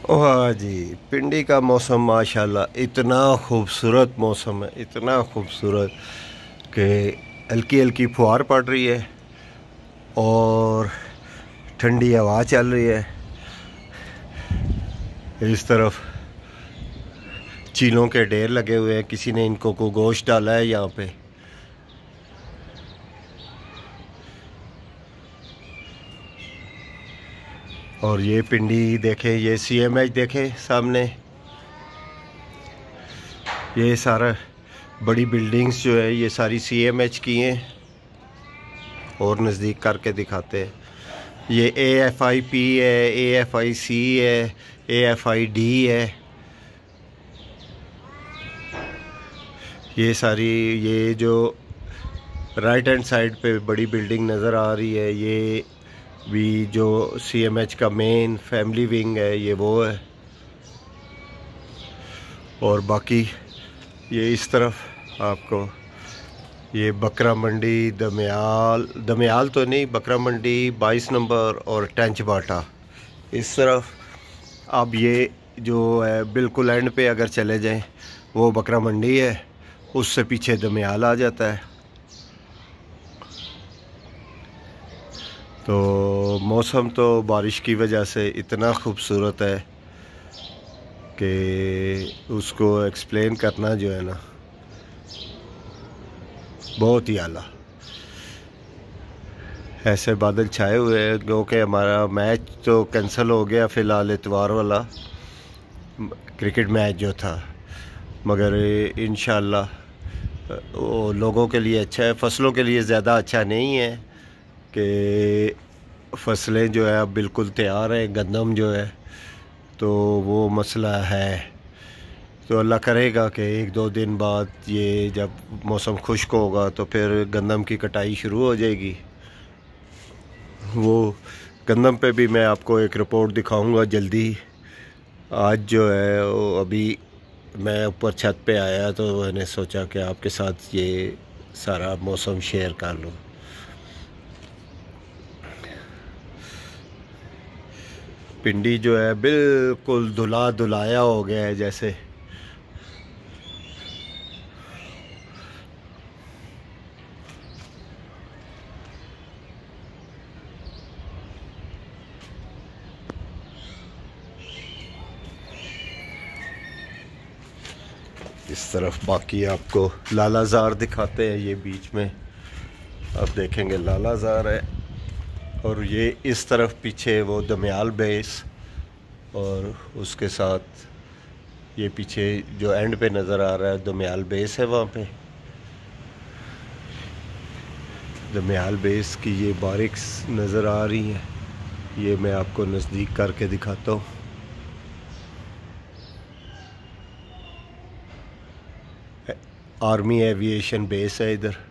वाह जी, पिंडी का मौसम माशाल्लाह इतना खूबसूरत मौसम है, इतना खूबसूरत कि हल्की हल्की फुहार पड़ रही है और ठंडी हवा चल रही है। इस तरफ चीलों के ढेर लगे हुए हैं, किसी ने इनको को गोश्त डाला है यहाँ पे। और ये पिंडी देखें, ये CMH देखें सामने, ये सारा बड़ी बिल्डिंग्स जो है ये सारी CMH की हैं। और नज़दीक करके दिखाते हैं, ये AFIP है, AFIC है, AFID है। ये सारी, ये जो राइट हैंड साइड पे बड़ी बिल्डिंग नज़र आ रही है, ये भी जो CMH का मेन फैमिली विंग है, ये वो है। और बाकी ये इस तरफ आपको ये बकरा मंडी, दमयाल तो नहीं, बकरा मंडी 22 नंबर और टेंच बाटा इस तरफ। अब ये जो है बिल्कुल एंड पे अगर चले जाएं वो बकरा मंडी है, उससे पीछे दमयाल आ जाता है। तो मौसम तो बारिश की वजह से इतना खूबसूरत है कि उसको एक्सप्लेन करना जो है ना बहुत ही आला। ऐसे बादल छाए हुए हैं क्योंकि हमारा मैच तो कैंसिल हो गया फ़िलहाल, इतवार वाला क्रिकेट मैच जो था, मगर इंशाल्लाह वो लोगों के लिए अच्छा है, फसलों के लिए ज़्यादा अच्छा नहीं है कि फसलें जो है अब बिल्कुल तैयार है, गंदम जो है तो वो मसला है। तो अल्लाह करेगा कि 1-2 दिन बाद ये जब मौसम खुश्क होगा तो फिर गंदम की कटाई शुरू हो जाएगी। वो गंदम पे भी मैं आपको एक रिपोर्ट दिखाऊंगा जल्दी। आज जो है वो अभी मैं ऊपर छत पे आया तो मैंने सोचा कि आपके साथ ये सारा मौसम शेयर कर लूँ। पिंडी जो है बिल्कुल धुला धुलाया हो गया है जैसे। इस तरफ बाकी आपको लालाजार दिखाते हैं, ये बीच में आप देखेंगे लालाजार है। और ये इस तरफ पीछे वो दमयाल बेस, और उसके साथ ये पीछे जो एंड पे नज़र आ रहा है दमयाल बेस है। वहाँ पे दमयाल बेस की ये बारिक्स नज़र आ रही हैं, ये मैं आपको नज़दीक करके दिखाता हूँ। आर्मी एविएशन बेस है इधर।